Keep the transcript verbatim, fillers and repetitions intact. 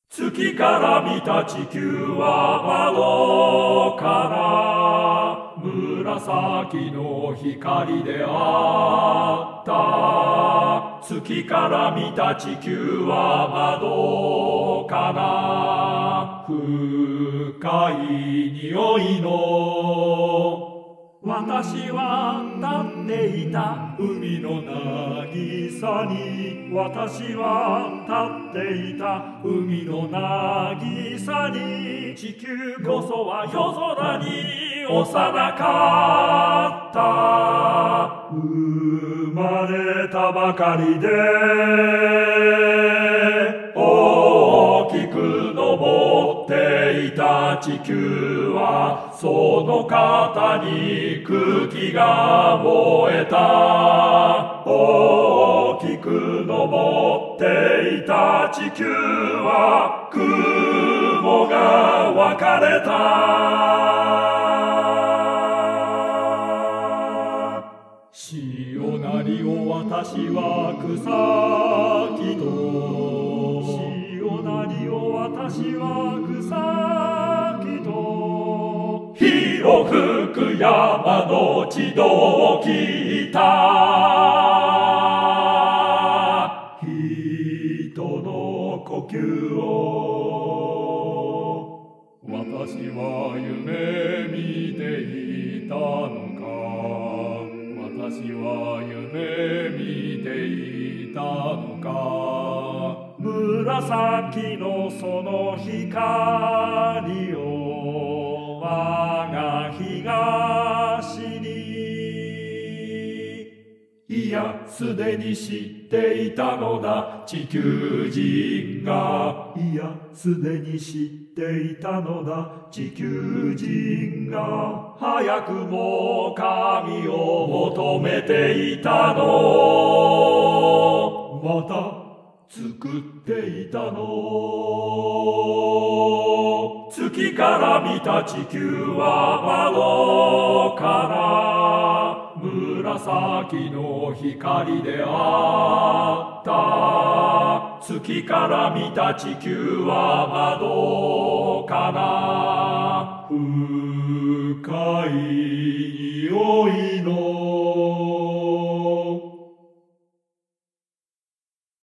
月から見た地球は窓から紫の光であった。月から見た地球は窓から深い匂いの私は立っていた海の渚に私は立っていた海の渚に地球こそは夜空に幼かった生まれたばかりで大きく登っていた地球はその肩に空気が燃えた大きく登っていた地球は雲が分かれた潮なりを私は草木と潮なりを私は草木と広吹く山の地動を聞いた人の呼吸を私は夢見ていたのか私は夢見ていたのか紫のその光を我が東にいやすでに知っていたのだ地球人がいやすでに知っていたのだ地球人が早くも神を求めていたのまた作っていたの月から見た地球は窓から紫の光であった月から見た地球は窓